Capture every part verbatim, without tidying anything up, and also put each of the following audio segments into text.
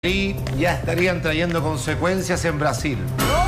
Y ya estarían trayendo consecuencias en Brasil.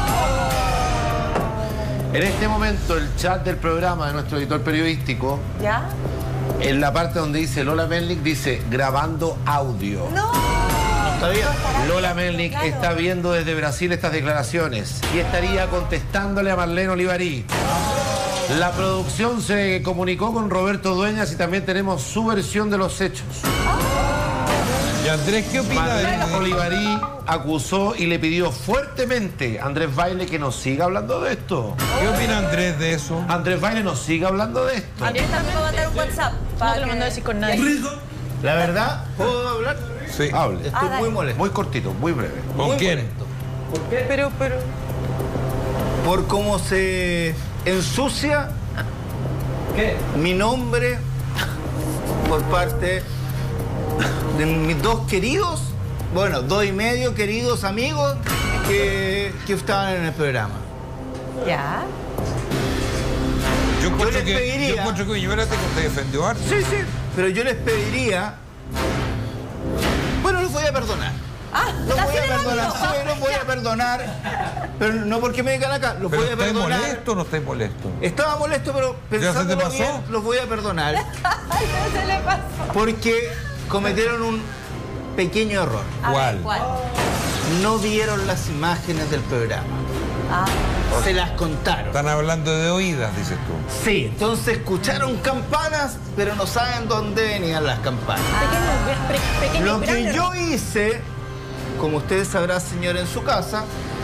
En este momento el chat del programa de nuestro editor periodístico, ¿ya? En la parte donde dice Lola Melnik, dice grabando audio. ¡No! ¿Está bien? Lola Melnik claro. está viendo desde Brasil estas declaraciones y estaría contestándole a Marlene Olivarí. La producción se comunicó con Roberto Dueñas y también tenemos su versión de los hechos. ¿Y Andrés qué opina? Marlene Olivarí acusó y le pidió fuertemente a Andrés Baile que nos siga hablando de esto. ¿Qué opina Andrés de eso? Andrés Baile nos siga hablando de esto. Andrés también va a mandar un WhatsApp. No te lo mando a decir con nadie. La verdad, ¿puedo hablar? Sí. Hable. Estoy Ah, muy molesto. Muy cortito, muy breve. ¿Con muy quién? molesto. ¿Por qué? Pero, pero... Por cómo se ensucia ¿Qué? mi nombre por parte de mis dos queridos, bueno, dos y medio queridos amigos que, que estaban en el programa. ¿Ya? Yo encuentro les que, pediría- yo encuentro que Viñuela te, te defendió harto. Sí, sí, pero yo les pediría... Bueno, los voy a perdonar. ¡Ah! Los ¿estás voy a perdonar, celebrando? sí, los voy a perdonar. Pero no porque me digan acá, los ¿Pero voy a estáis perdonar. molesto o no estáis molesto? Estaba molesto, pero se te pensándolo pasó? bien, los voy a perdonar. Ay, no se le pasó. Porque cometieron un pequeño error. A ver, ¿Cuál? ¿cuál? No vieron las imágenes del programa. Ah, Se las contaron. Están hablando de oídas, dices tú. Sí, entonces escucharon campanas, pero no saben dónde venían las campanas. Pequeño, pe- pequeño Lo gran que error. yo hice, como usted sabrá, señor, en su casa,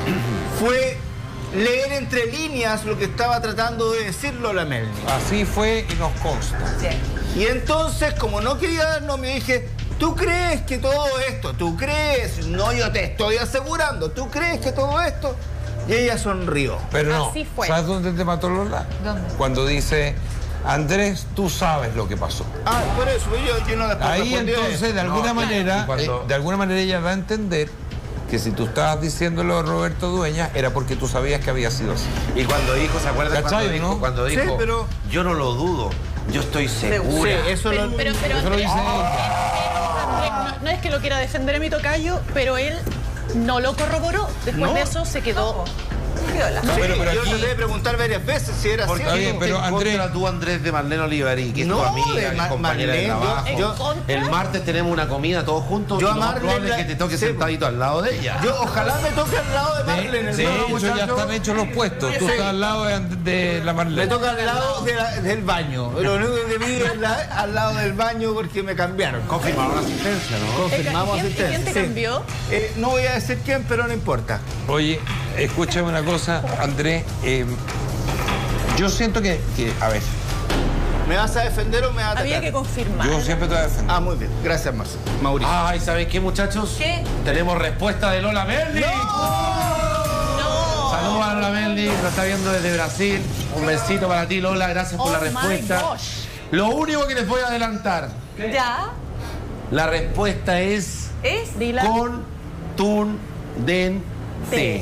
fue leer entre líneas lo que estaba tratando de decir Lola Melnik. Así fue y nos consta. sí. Y entonces, como no quería darnos, me dije, ¿tú crees que todo esto, tú crees? No, yo te estoy asegurando, ¿tú crees que todo esto? Y ella sonrió. Pero no, Así fue. ¿sabes dónde te mató Lola? ¿Dónde? Cuando dice, Andrés, tú sabes lo que pasó. Ah, por eso, yo, yo no después Ahí respondí a entonces, eso. de alguna No, manera, y cuando- eh, de alguna manera ella da a entender que si tú estabas diciéndolo a Roberto Dueñas era porque tú sabías que había sido así. Y cuando dijo, ¿se acuerdan cuando ¿Cachai, dijo? no? Cuando Sí, dijo, pero- yo no lo dudo, yo estoy Sí, segura. eso Pero, lo... pero, pero Eso lo Andrés, dice ella. Andrés, no, no es que lo quiera defender a mi tocayo, pero él no lo corroboró. Después No. de eso se quedó... Viola. Sí, Pero- pero yo aquí- traté de preguntar varias veces si era ¿Por cierto. Está bien, pero en Andrés- contra tú, Andrés, de Marlene Olivarí, que es No, tu amiga, de que es Ma- compañera de Marlene, yo- trabajo? yo- ¿En contra? El martes tenemos una comida todos juntos Yo y a lo más Marlene probable es la- que te toque sí. sentadito al lado de ella. Yo ojalá me toque al lado de Marlene. De, el de nuevo hecho, ya muchacho. están hechos los puestos. Tú Sí. estás al lado de, de la Me Marlene. toca al lado de la- del baño. Lo único que vi es la- al lado del baño porque me cambiaron. Confirmamos la asistencia, ¿no? Confirmamos ¿Quién- asistencia. quién te sí. cambió? Eh, no voy a decir quién, pero no importa. Oye, escúchame una cosa, Andrés. eh, yo siento que, que, a ver, ¿Me vas a defender o me vas a atacar? Había que confirmar. yo siempre te voy a defender. Ah, muy bien. Gracias, Marcelo. Mauricio. Ay, ¿sabes qué, muchachos? ¿Qué? Tenemos respuesta de Lola Melnik. No. Saludos a Lola Melnik, lo está viendo desde Brasil. Un besito para ti, Lola, gracias por Oh la my respuesta. gosh. Lo único que les voy a adelantar, ¿Ya? la respuesta es ¿Es? Dila. contundente.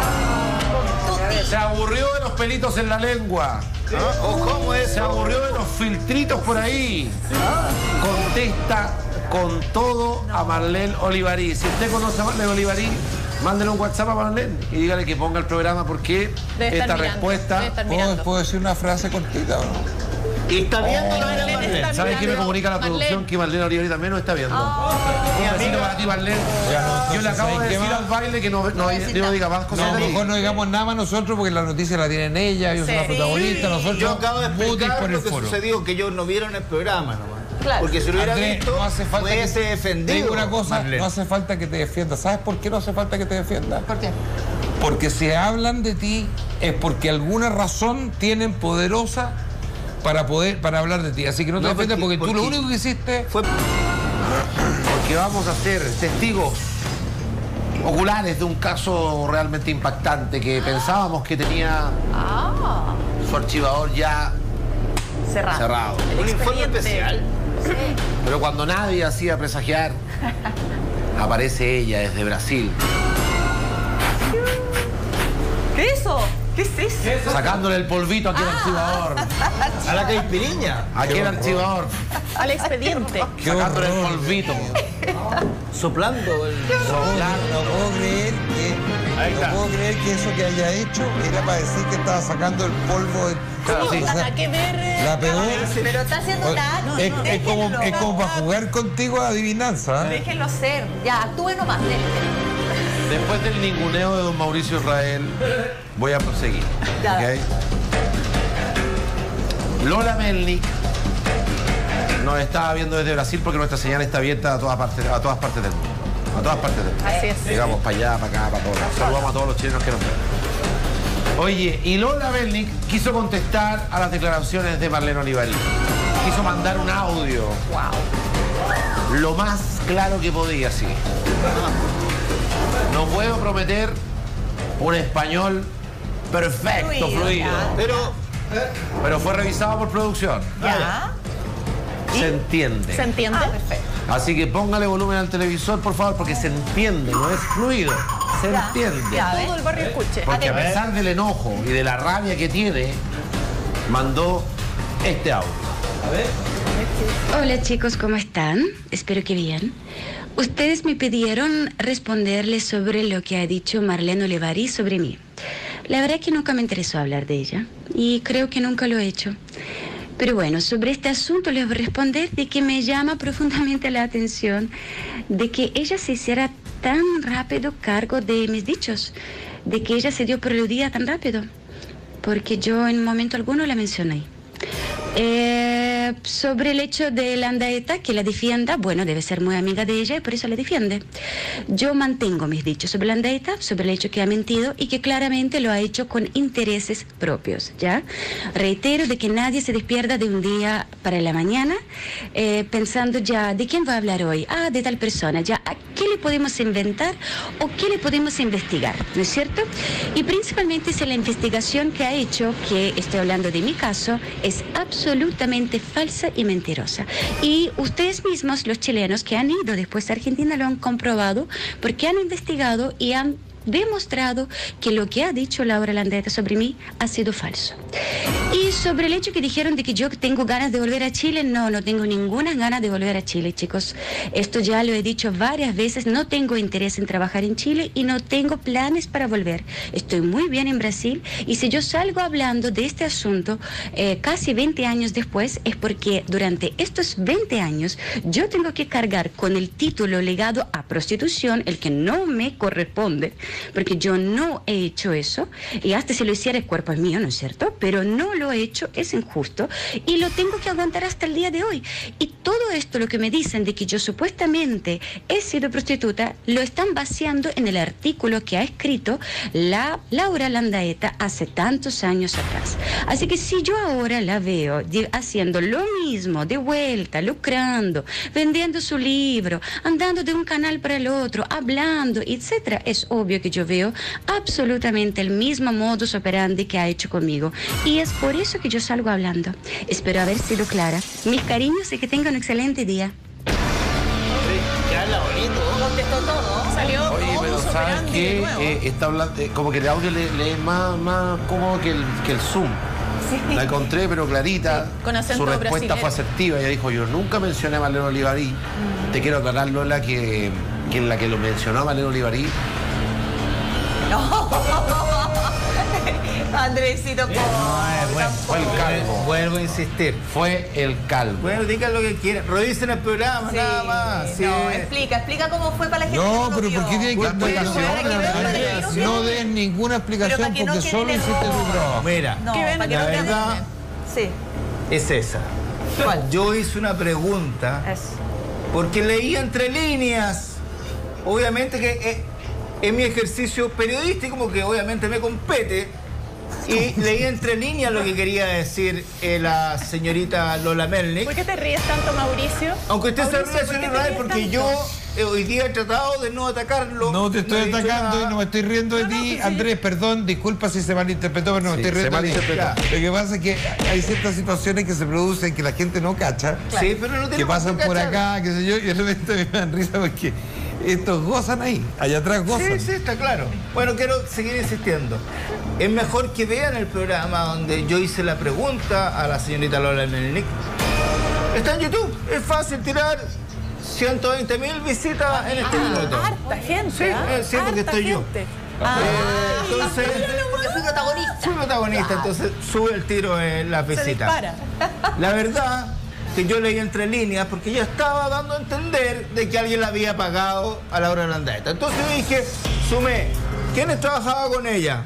Se aburrió de los pelitos en la lengua. ¿Ah? ¿O cómo es? Se aburrió de los filtritos por ahí. Contesta con todo a Marlene Olivarí. Si usted conoce a Marlene Olivarí, mándele un WhatsApp a Marlene y dígale que ponga el programa porque Debe estar esta mirando, respuesta... debe estar ¿Puedo, mirando. puedo decir una frase cortita o no? Y está viendo la de Marlene Marlene. está ¿Sabes qué me mirando. comunica la Marlene. producción? Que Marlene Olivarí también nos está viendo. Un besito para ti, Marlene. Ya, no, Yo le entonces, acabo de ¿sabes qué decir más? al baile que no, no, no diga más cosas No, de mí. mejor no digamos nada más nosotros porque la noticia la tienen ella, yo soy Sí. la protagonista, nosotros Yo acabo de mutis explicar por el lo que foro. sucedió, que ellos no vieron el programa nomás. Claro. Porque si lo hubiera Andrés, visto, no hace falta que hubiese te defendido. digo una cosa, Marlene. no hace falta que te defiendas. ¿Sabes por qué no hace falta que te defiendas? ¿Por qué? Porque si hablan de ti es porque alguna razón tienen poderosa para poder para hablar de ti. Así que no te No, defiendas porque, porque- tú lo porque- único que hiciste Fue... Porque vamos a ser testigos oculares de un caso realmente impactante que pensábamos que tenía Ah, su archivador ya cerrado. cerrado. El un informe expediente. especial. Pero cuando nadie hacía presagiar, aparece ella desde Brasil, ¿Qué es eso? ¿Qué es eso? sacándole el polvito a aquel archivador. A la caipiriña. A aquel archivador, Al expediente. Qué sacándole el horror. polvito. soplando el... No, no puedo creer que Ahí no está. puedo creer que eso que haya hecho era para decir que estaba sacando el polvo de... Claro, sí. O sea, Nada que ver. eh, la pegó. Pero está haciendo nada. es, es como, es como para jugar contigo a adivinanza. ¿eh? Déjenlo ser. Ya, actúe nomás. déjenlo. Después del ninguneo de don Mauricio Israel, voy a proseguir. Ya. ¿Ok? Lola Melnik nos estaba viendo desde Brasil porque nuestra señal está abierta a todas partes, a todas partes del mundo. A todas partes del mundo. Así es. Digamos, para allá, para acá, para todos lados. Saludamos a todos los chilenos que nos ven. Oye, y Lola Melnik quiso contestar a las declaraciones de Marlene Olivarí. Quiso mandar un audio. Wow. Lo más claro que podía, sí. No puedo prometer un español perfecto, Fluido, fluido. ya. Pero, Pero fue revisado por producción. Ya. Se entiende. ¿Se entiende? Ah, perfecto. Así que póngale volumen al televisor, por favor, porque se entiende, no es fluido. Se Ya, entiende. ya. A ver. Todo el barrio escuche. Porque a A ver. pesar del enojo y de la rabia que tiene, mandó este audio. Hola chicos, ¿cómo están? Espero que bien. Ustedes me pidieron responderles sobre lo que ha dicho Marlene Olivarí sobre mí. La verdad es que nunca me interesó hablar de ella y creo que nunca lo he hecho. Pero bueno, sobre este asunto les voy a responder de que me llama profundamente la atención de que ella se hiciera tan rápido cargo de mis dichos, de que ella se dio por aludida tan rápido, porque yo en momento alguno la mencioné. Eh, sobre el hecho de Landaeta, que la defienda, bueno, debe ser muy amiga de ella y por eso la defiende. Yo mantengo mis dichos sobre Landaeta, sobre el hecho que ha mentido y que claramente lo ha hecho con intereses propios, ¿ya? Reitero de que nadie se despierta de un día para la mañana eh, pensando ya, ¿de quién va a hablar hoy? Ah, de tal persona, ya, ¿a qué le podemos inventar o qué le podemos investigar? ¿No es cierto? Y principalmente si la investigación que ha hecho, que estoy hablando de mi caso, es absolutamente falsa y mentirosa. Y ustedes mismos, los chilenos que han ido después a Argentina, lo han comprobado porque han investigado y han demostrado que lo que ha dicho Laura Landaeta sobre mí ha sido falso. Y sobre el hecho que dijeron de que yo tengo ganas de volver a Chile, no, no tengo ninguna ganas de volver a Chile, chicos. Esto ya lo he dicho varias veces, no tengo interés en trabajar en Chile y no tengo planes para volver. Estoy muy bien en Brasil y si yo salgo hablando de este asunto eh, casi veinte años después, es porque durante estos veinte años yo tengo que cargar con el título legado a prostitución, el que no me corresponde, porque yo no he hecho eso, y hasta si lo hiciera el cuerpo es mío, ¿no es cierto? Pero no lo he hecho, es injusto, y lo tengo que aguantar hasta el día de hoy. Y todo esto, lo que me dicen de que yo supuestamente he sido prostituta, lo están vaciando en el artículo que ha escrito la Laura Landaeta hace tantos años atrás. Así que si yo ahora la veo haciendo lo mismo, de vuelta, lucrando, vendiendo su libro, andando de un canal para el otro, hablando, etcétera, es obvio que yo veo absolutamente el mismo modus operandi que ha hecho conmigo. Y es por eso que yo salgo hablando. Espero haber sido clara. Mis cariños y que tengan un excelente día. que habla bonito. Contestó todo. Salió Oye, modus pero ¿sabes operandi de qué? nuevo. Eh, está hablando, eh, como que el audio le, le es más, más cómodo que el, que el Zoom. Sí. La encontré, pero clarita. Sí, con acento Su respuesta brasilero. fue asertiva. Ella dijo, yo nunca mencioné a Marlene Olivarí. Te quiero aclarar, Lola, que, que en la que lo mencionó a Marlene Olivarí Andresito, por bueno, fue el calvo. Vuelvo a insistir. Fue el calvo. Bueno, digan lo que quieran. Revisen el programa, Sí, nada más. Sí. No, explica, explica cómo fue para la gente. No, que lo pero vio. ¿por qué tiene que dar Bueno, explicaciones? para que vean, para que Andrés? no No queden- des ninguna explicación Pero para que no porque queden solo hiciste tu errores. trabajo. Mira, No, Que ven, para que que la no queden- verdad Sí, es esa. ¿cuál? Yo hice una pregunta Es. porque leí entre líneas. Obviamente que eh, en mi ejercicio periodístico, como que obviamente me compete, y leí entre líneas lo que quería decir eh, la señorita Lola Melnik. ¿Por qué te ríes tanto, Mauricio? Aunque usted se Mauricio, ríe, ¿por qué señor te Israel, ríes porque tanto? yo eh, hoy día he tratado de no atacarlo. No te estoy he dicho atacando nada. y no me estoy riendo de No, no, ti. pues sí. Andrés, perdón, disculpa si se malinterpretó, pero no me Sí, estoy se riendo de ti. malinterpretó. Lo que pasa es que hay ciertas situaciones que se producen que la gente no cacha, Sí, pero no que tenemos pasan que por cachar. acá, qué sé yo, y de repente me dan risa porque estos gozan ahí, allá atrás gozan. Sí, sí, está claro. Bueno, quiero seguir insistiendo. Es mejor que vean el programa donde yo hice la pregunta a la señorita Lola Melnik. Está en YouTube. Es fácil tirar ciento veinte mil visitas en este minuto. Harta gente. Sí, ¿ah? es cierto que Harta estoy yo. gente. Eh, Ah, entonces, porque fui protagonista. fui protagonista, entonces sube el tiro en las Se visitas. dispara. La verdad que yo leí entre líneas porque ya estaba dando a entender de que alguien la había pagado a Laura Landeta. Entonces yo dije, sumé, ¿quiénes trabajaban con ella?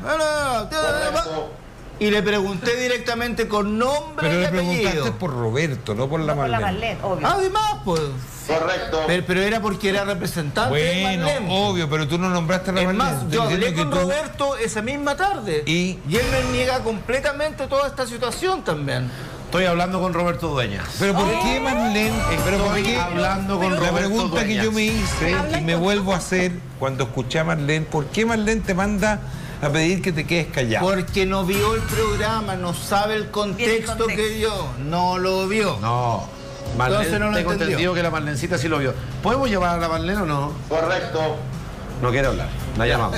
Y le pregunté directamente con nombre Pero y le preguntaste apellido. por Roberto, no por la Por la Marlene. Marlene, obvio. Además, pues. Correcto. Pero, pero era porque era representante de Bueno, Marlene. obvio, pero tú no nombraste a la Es Marlene. más, Estoy yo hablé diciendo con que tú- Roberto esa misma tarde. ¿Y? y él me niega completamente toda esta situación también. Estoy hablando con Roberto Dueñas. Pero ¿por qué Marlene? Pero ¿por Estoy qué? hablando con La Roberto pregunta que Dueñas. yo me hice Habla y me con- vuelvo a hacer cuando escuché a Marlene, ¿por qué Marlene te manda a pedir que te quedes callado? Porque no vio el programa, no sabe el contexto, contexto. que yo. No lo vio. No. Marlene, Entonces no lo tengo entendió. entendido que la Marlencita sí lo vio. ¿Podemos llevar a la Marlene o no? Correcto. No quiere hablar. La llamamos.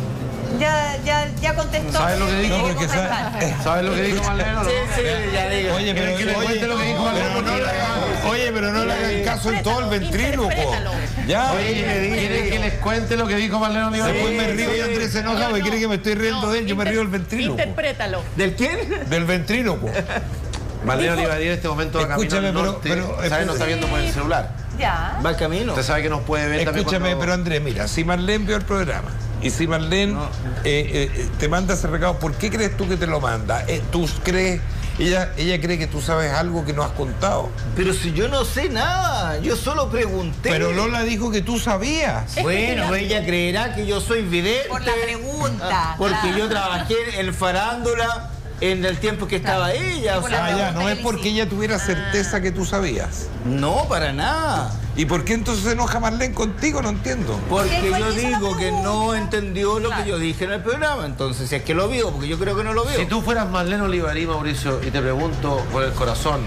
Ya, ya, ya contestó. ¿Sabes lo que dijo? No, porque Vamos a sabe- estar. ¿Sabes lo que dijo Marlene o no? Sí, sí, ya digo. Oye, pero, ¿Quieren que le oye, cuente lo que dijo Marlene? pero no le hagan- oye, pero no le hagan caso en todo el ventríloco. Interprétalo. Ya. Oye, ¿quieren que les cuente lo que dijo Marlene Olivares? Después me Sí, río y sí. Andrés se enoja porque cree que me estoy riendo No, de él. Yo me inter- río del ventríloco. Interprétalo. ¿Del quién? Del ventríloco. Marlene Olivares en este momento va camino Escúchame, al pero- norte. pero- ¿Sabe? espera. No está viendo por el celular. Ya. Va al camino. Usted sabe que nos puede ver también Escúchame, cuando- pero Andrés, mira, si Marlene vio el programa y si Marlene No. eh, eh, te manda ese recado, ¿por qué crees tú que te lo manda? Eh, ¿Tú crees, ella, ella cree que tú sabes algo que no has contado? Pero si yo no sé nada, yo solo pregunté. Pero Lola dijo que tú sabías. Bueno, ella creerá que yo soy vidente. Por la pregunta. Porque claro. yo trabajé en farándula en el tiempo que estaba ella. O Por sea, la Ah, ya, pregunta no que es le porque hiciste. ella tuviera certeza que tú sabías. no, para nada. ¿Y por qué entonces se enoja Marlene contigo? No entiendo. Porque Porque fue yo el que hizo la digo que no pregunta. entendió lo Claro. que yo dije en el programa. Entonces, si es que lo vio, porque yo creo que no lo vio. Si tú fueras Marlene Olivarí, Mauricio, y te pregunto por el corazón,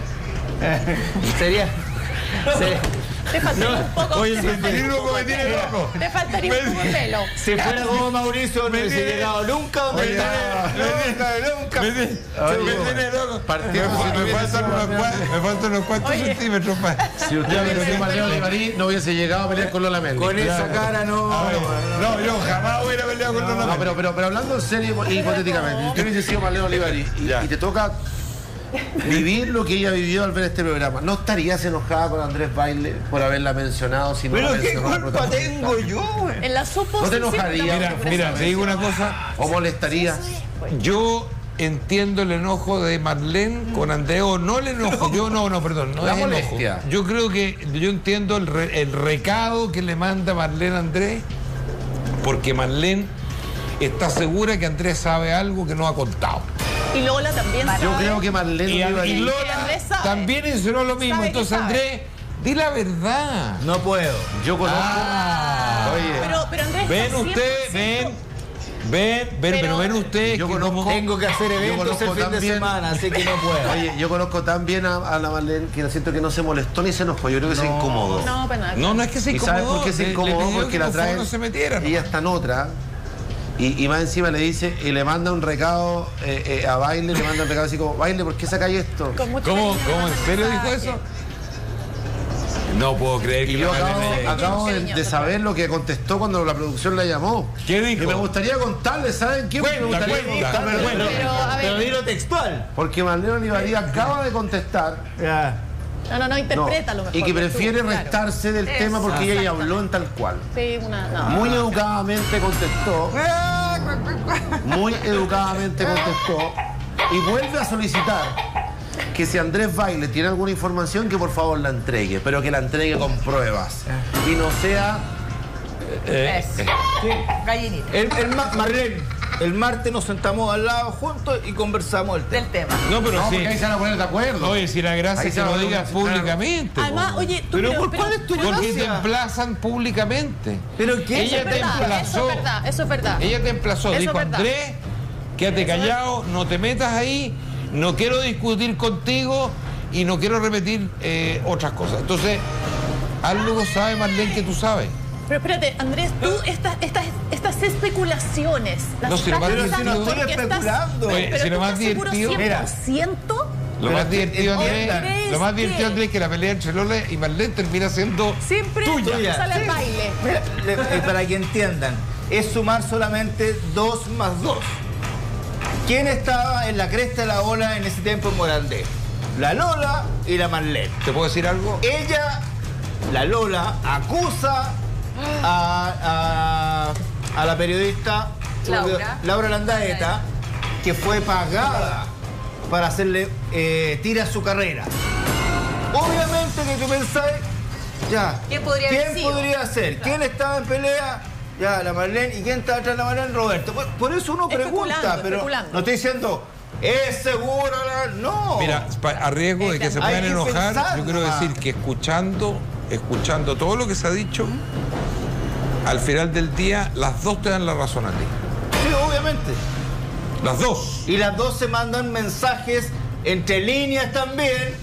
Sería. se- Te faltaría un poco. Oye, el te faltaría un ventríloco poco me de tiene pelo. loco. Te faltaría un poco de pelo. Si fuera como Mauricio, no hubiese tiene- llegado nunca donde Oye, está. nunca. Me tiene- Oye, me tiene loco. partiendo Me, si me hubiese faltan sido unos Marlene. cua- me faltan unos cuantos Oye. centímetros más. si usted hubiese sido Marlene Olivarí, no hubiese llegado a pelear con Lola Melli. Con esa cara no. A ver, no. no, yo jamás hubiera peleado con Lola No, pero, pero, pero hablando en serio y hipotéticamente, si usted hubiese sido Marlene Olivarí y, Ya. y te toca vivir lo que ella vivió al ver este programa, ¿no estarías enojada con Andrés Baile por haberla mencionado si no la Pero qué mencionó la culpa protagonista? tengo yo, güey. En la suposición. ¿No te enojaría? Mira, mira, te digo una cosa. ¿O molestarías? Yo entiendo el enojo de Marlene con Andrés, o no el enojo, yo no, no, perdón, no La es enojo. molestia. Yo creo que, yo entiendo el, re- el recado que le manda Marlene a Andrés, porque Marlene está segura que Andrés sabe algo que no ha contado. Y Lola también sabe. Yo creo que Marlene Y, Olivarí... y que Lola Andrés sabe. también insinuó lo mismo, Sabe que entonces sabe. Andrés, di la verdad. No puedo. Yo conozco... Ah. Oye, Pero, pero Andrés. Ven está ustedes, cien por ven, ciento ven, ven, pero, Pero- ven ustedes Yo que conozco- como- Tengo que hacer eventos conozco el fin de también- semana, así que no puedo. Oye, yo conozco tan bien a, a la Marlene que siento que no se molestó ni se enojó. Yo creo que se incomodó. No, para nada. No, no es que se ¿Y incomodó. sabes por qué se le- le incomodó? pidió Porque que la por favor trae. no se metiera. ¿no? Ella está en otra. Y, y más encima le dice, y le manda un recado eh, eh, a Baile, le manda un recado así como, Baile, ¿por qué sacáis esto? Con mucho ¿Cómo, cariño, cómo, en serio dijo mensaje. eso? No puedo creer que Y yo la acabo, Marlene haya- acabo de, Cariñoso, de saber lo que contestó cuando la producción la llamó. ¿Qué dijo? Y me gustaría contarles, ¿saben qué? Cuenta, me gustaría cuenta, contarles. cuenta. Pero, a Pero ver. dilo textual. Porque Marlene Olivarí acaba de contestar Ya. No, no, no, no, interprétalo mejor. y que tú, prefiere claro. restarse del tema porque ella ya habló en tal cual. Sí, una. No. Muy educadamente contestó. Muy educadamente contestó. Y vuelve a solicitar que si Andrés Baile tiene alguna información, que por favor la entregue, pero que la entregue con pruebas. Y no sea... Eso. Gallinita. El, el ma- Marlene, el martes nos sentamos al lado juntos y conversamos el tema. Del tema. No, pero No, sí. porque ahí se van a poner de acuerdo. Oye, si la gracia Ahí es se que va lo a digas poner- públicamente. Además, po. oye, tú. Pero, ¿por cuál es tu Porque te gracia? emplazan públicamente. ¿Pero qué? Ella Eso es te verdad, emplazó. eso es verdad, eso es verdad. Ella te emplazó, Eso dijo es verdad. Andrés, quédate callado, no te metas ahí, no quiero discutir contigo y no quiero repetir eh, otras cosas. Entonces, algo sabe Marlene que tú sabes. Pero espérate, Andrés, tú estas, estas, estas especulaciones las No, si lo estás más lanzando divertido- porque estoy estás- especulando. Pero, Oye, pero si lo tú más estás seguro divertido- cien por ciento Lo Pero más divertido, Andrés, entiendan. lo más divertido, Andrés, es que la pelea entre Lola y Marlene termina siendo Siempre tuya. Tuya. sale al Sí. baile. Mira, le- eh, para que entiendan, es sumar solamente dos más dos. ¿Quién estaba en la cresta de la ola en ese tiempo en Morandé? La Lola y la Marlene. ¿Te puedo decir algo? Ella, la Lola, acusa a, a, a la periodista Laura. Laura Landaeta, que fue pagada para hacerle eh, tira a su carrera. Obviamente que tú pensáis, ya, ¿Quién podría haber ¿quién sido? podría ser? ¿Quién estaba en pelea? Ya, la Marlene. ¿Y quién estaba atrás de la Marlene? Roberto. Por, por eso uno pregunta, Especulando, pero especulando. no estoy diciendo, ¿es seguro? la-?" No. Mira, pa- a riesgo de que se Hay puedan que enojar, pensar yo quiero nomás. decir que escuchando, escuchando todo lo que se ha dicho, al final del día, las dos te dan la razón a ti. Sí, obviamente. Las dos. Y las dos se mandan mensajes entre líneas también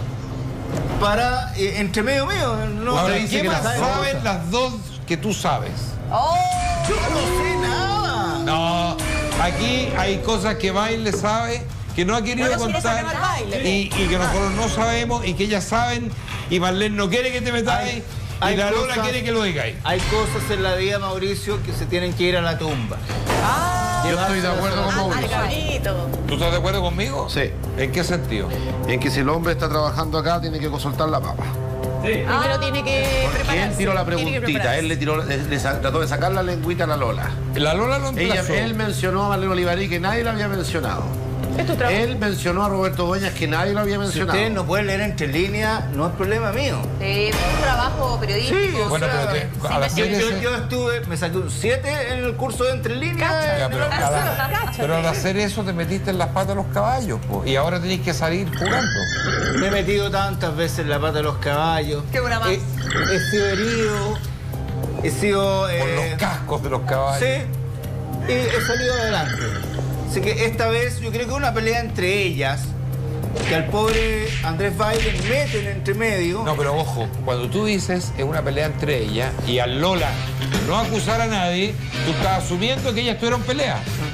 para eh, entre medio mío. No Ahora, se dice ¿qué que más las sabe. saben las dos que tú sabes? ¡Oh! Yo no sé nada. No, aquí hay cosas que Baile sabe, que no ha querido Bueno, si contar ella sabe al baile. y, y que nosotros no sabemos y que ellas saben y Marlene no quiere que te metas Hay- ahí hay y la Lola cosas- quiere que lo digáis. Hay cosas en la vida, Mauricio, que se tienen que ir a la tumba. Yo estoy de acuerdo con Ah, Mauricio. qué bonito. ¿Tú estás de acuerdo conmigo? Sí. ¿En qué sentido? En que si el hombre está trabajando acá, tiene que soltar la papa. Primero tiene que prepararse. ¿Quién tiró la tiene que preguntita? prepararse. Él le tiró, le- le sa- trató de sacar la lengüita a la Lola. La Lola lo Ella, emplazó. él mencionó a Marlene Olivarí que nadie la había mencionado. Es tu trabajo. Él mencionó a Roberto Dueñas que nadie lo había Si mencionado. ustedes no pueden leer entre líneas, no es problema mío. Sí, fue un trabajo periodístico. Sí, o Bueno, sea, pero te- sí, al me hacer Yo, ese- yo estuve, me saqué un siete en el curso de entre líneas. Ya, pero, en la al, universidad. pero al hacer eso te metiste en las patas de los caballos po, y ahora tenés que salir jugando. Me he metido tantas veces en la pata de los caballos. Qué buena más. He, he sido herido. He sido. Por eh, los cascos de los caballos. Sí, y he salido adelante. Así que esta vez yo creo que una pelea entre ellas, que al pobre Andrés Baile meten entre medio. No, pero ojo, cuando tú dices es una pelea entre ellas y al Lola no acusar a nadie, tú estás asumiendo que ellas tuvieron pelea.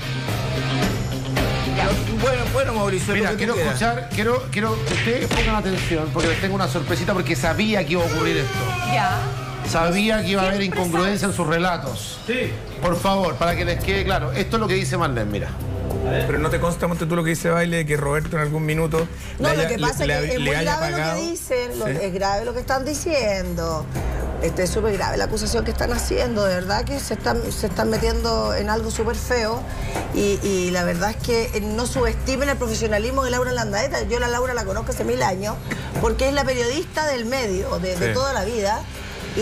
Bueno, bueno, Mauricio. Mira, lo que tú quiero quieras. escuchar, quiero, quiero que ustedes pongan atención porque les tengo una sorpresita porque sabía que iba a ocurrir esto. Ya. Sabía que iba a haber incongruencia en sus relatos. Sí. Por favor, para que les quede claro, esto es lo que dice Marlene, mira. Pero no te consta, Monte, tú lo que dice Baile, de que Roberto en algún minuto No, le lo haya- que pasa le- es que le- es le muy haya grave lo pagado. que dicen, lo- Sí. es grave lo que están diciendo. Este, es súper grave la acusación que están haciendo, de verdad que se están, se están metiendo en algo súper feo y, y la verdad es que eh, no subestimen el profesionalismo de Laura Landaeta. Yo la Laura la conozco hace mil años porque es la periodista del medio, de, de Sí. toda la vida y,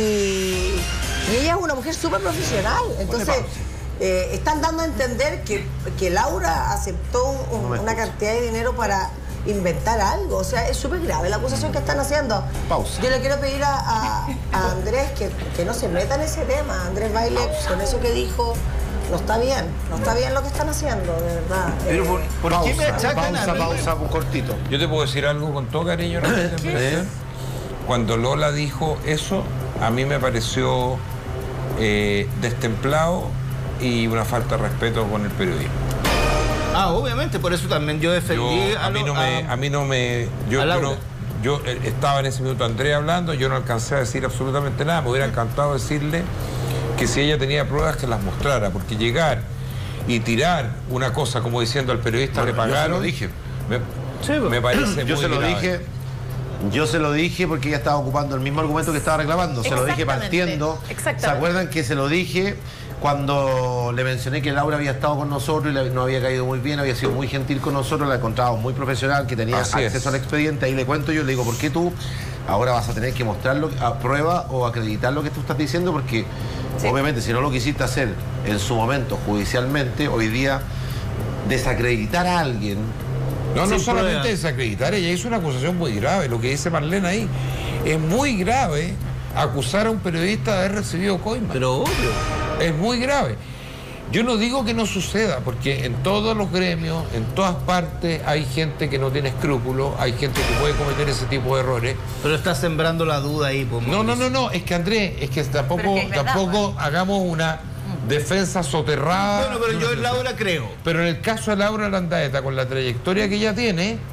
y ella es una mujer súper profesional. Entonces, eh, están dando a entender que, que Laura aceptó un- un- una cantidad de dinero para inventar algo. O sea, es súper grave la acusación que están haciendo. Pausa. Yo le quiero pedir a, a- a Andrés que, que no se meta en ese tema. Andrés Baile, con eso que dijo, no está bien. No está bien lo que están haciendo, de verdad. Pero Eh, ¿por, por qué me Pausa, achacan pausa, a mí? pausa, un cortito. Yo te puedo decir algo con todo cariño, Roberto, en verdad. Cuando Lola dijo eso, a mí me pareció eh, destemplado y una falta de respeto con el periodismo. Ah, obviamente, por eso también yo defendí Yo, a, mí lo- no me, a mí no me... Yo, a yo Laura. no- yo, eh, estaba en ese minuto Andrea hablando, yo no alcancé a decir absolutamente nada. Me hubiera encantado decirle que si ella tenía pruebas que las mostrara, porque llegar y tirar una cosa como diciendo al periodista Bueno, le yo se pagaron... lo dije. Me, me parece Yo muy se lo grave. dije, yo se lo dije porque ella estaba ocupando el mismo argumento que estaba reclamando. Se lo dije Exactamente, partiendo. exactamente. ¿Se acuerdan que se lo dije cuando le mencioné que Laura había estado con nosotros y le- no había caído muy bien, había sido muy gentil con nosotros, la encontrábamos muy profesional, que tenía Así acceso es. al expediente? Ahí le cuento yo, le digo, ¿por qué tú ahora vas a tener que mostrarlo a prueba o acreditar lo que tú estás diciendo? Porque obviamente si no lo quisiste hacer en su momento judicialmente, hoy día desacreditar a alguien. No, no Sin solamente prueba. desacreditar, ella hizo una acusación muy grave, lo que dice Marlene ahí. Es muy grave acusar a un periodista de haber recibido coima. Pero obvio. Es muy grave. Yo no digo que no suceda, porque en todos los gremios, en todas partes, hay gente que no tiene escrúpulos, hay gente que puede cometer ese tipo de errores. Pero está sembrando la duda ahí, pues, No, no, Mauricio. no, no, es que Andrés, es que tampoco, Pero es que es verdad, tampoco hagamos una defensa soterrada. Bueno, pero yo en Laura creo. Pero en el caso de Laura Landaeta, con la trayectoria que ella tiene,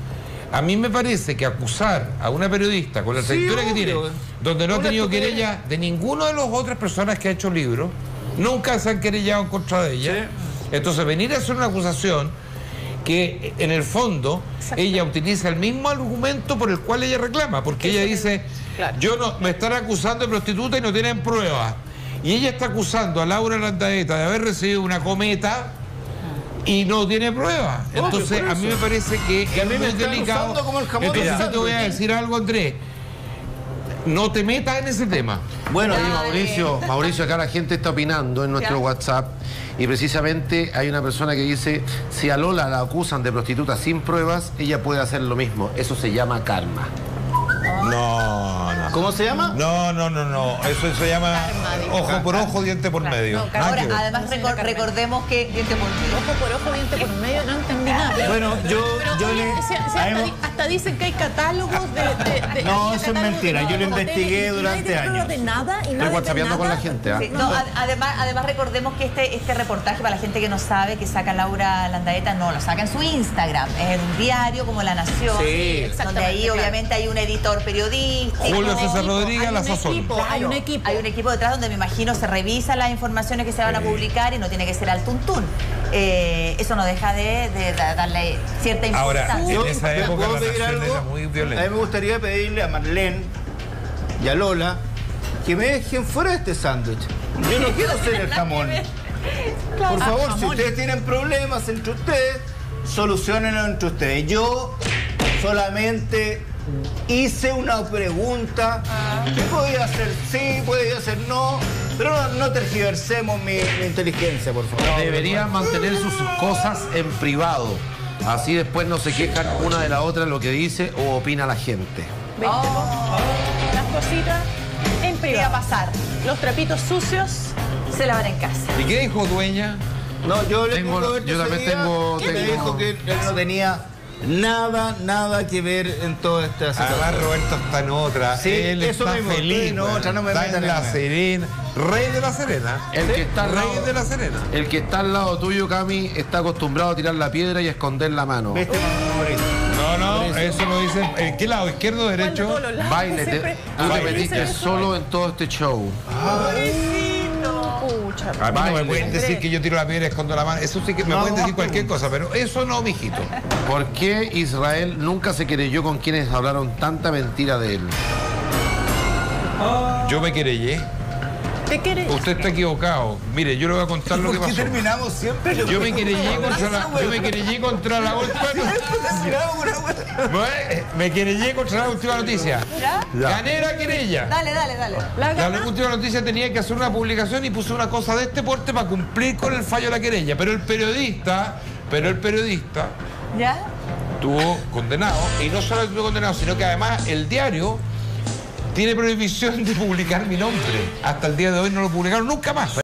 A mí me parece que acusar a una periodista con la Sí, trayectoria que obvio. tiene, donde no ha Una tenido estupidez. querella de ninguna de las otras personas que ha hecho libros, nunca se han querellado en contra de ella. Entonces, venir a hacer una acusación que en el fondo ella utiliza el mismo argumento por el cual ella reclama, porque ella dice, Claro. yo no, me están acusando de prostituta y no tienen pruebas. Y ella está acusando a Laura Landaeta de haber recibido una cometa y no tiene pruebas. Obvio, Entonces, por a mí eso. me parece que, Que a mí es me muy están delicado. usando como el jamón Entonces, del yo te voy a sándwich. decir algo, Andrés. No te metas en ese tema. Bueno, Oye, digo, Mauricio, Mauricio, acá la gente está opinando en nuestro Ya. WhatsApp y precisamente hay una persona que dice, si a Lola la acusan de prostituta sin pruebas, ella puede hacer lo mismo. Eso se llama karma. No, no. ¿cómo se llama? No, no, no, no. Eso se llama Karma, digo. ojo por ojo, diente por medio. No, Nada que Ahora, ver. además, No, señora recor- Carmen. recordemos que diente por medio. Ojo por ojo, diente por medio, no entendí nada. Pero, Bueno, yo, pero, yo oye, le... si- si hasta, a mí- di- hasta dicen que hay catálogos de... de- de- No, había eso es catálogos mentira, de- yo lo de investigué hoteles y- y durante nadie años. de nada y Estoy nadie de whatsappeando con la nada. gente, ¿ah? Sí, no, ad- además, además recordemos que este, este reportaje, para la gente que no sabe, que saca Laura Landaeta, no, lo saca en su Instagram, es en un diario como La Nación, Sí, donde exactamente, ahí claro. obviamente hay un editor periodístico. Julio un César equipo, Rodríguez, hay La un Sazón. equipo, Claro, hay un equipo. Hay un equipo detrás donde me imagino se revisa las informaciones que se van a publicar y no tiene que ser al tuntún. Eh, eso no deja de, de da- darle cierta Ahora, importancia. en Yo, esa ¿te época puedo la pedir nación algo? era muy A violenta. mí me gustaría pedirle a Marlene y a Lola que me dejen fuera de este sándwich. Yo no quiero ser el jamón. Por favor, si jamón. ustedes tienen problemas entre ustedes, solucionenlo entre ustedes. Yo solamente hice una pregunta que podía ser sí, podía ser no, pero no, no tergiversemos mi, mi inteligencia, por favor. Deberían mantener sus cosas en privado. Así después no se quejan una de la otra en lo que dice o opina la gente. ¿Viste, po? Las cositas en ¿Qué va a privado. pasar? Los trapitos sucios. Se lavan en casa. ¿Y qué dijo Dueña? No, yo le Tengo- puedo Roberto yo también ese día, tengo- que me tengo- dijo que él no tenía nada, nada que ver en toda esta situación. Además, Roberto está en otra. Sí, Él eso está mismo, feliz. estoy en weón. otra, no me está metan en en La nada. Serena. Rey de La Serena. El que está al Rey lado- de La Serena. El que está al lado tuyo, Cami, está acostumbrado a tirar la piedra y a esconder la mano. ¿Viste, Mauricio? No, no, eso lo dice. ¿En qué lado? ¿Izquierdo o ¿Cuál de derecho? todos los lados? Baile, te, Siempre- tú te Baile. metiste solo en todo este show. Pucha. A mí no me Baile. pueden decir que yo tiro la piedra y escondo la mano. Eso sí que me No, pueden decir no, cualquier cosa, pero eso no, mijito. ¿Por qué Israel nunca se querelló con quienes hablaron tanta mentira de él? Yo me querellé. ¿Qué quieres? Usted está equivocado. Mire, yo le voy a contar lo que ¿Por qué pasó. terminamos siempre? Yo me querellé contra la, yo me querellé contra la última me querellé contra la última noticia. ¿Ya? Gané la querella. Dale, dale, dale. La La gana. última noticia tenía que hacer una publicación y puse una cosa de este porte para cumplir con el fallo de la querella. Pero el periodista, pero el periodista ¿Ya? estuvo condenado. Y no solo estuvo condenado, sino que además el diario tiene prohibición de publicar mi nombre. Hasta el día de hoy no lo publicaron nunca más.